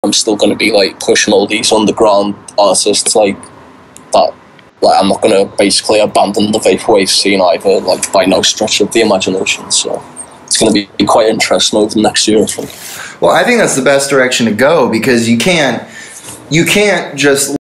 I'm still going to be like pushing all these underground artists like that. Like, I'm not going to basically abandon the vaporwave scene either, like by no stretch of the imagination. So it's going to be quite interesting over the next year, I think. Well, I think that's the best direction to go, because you can't just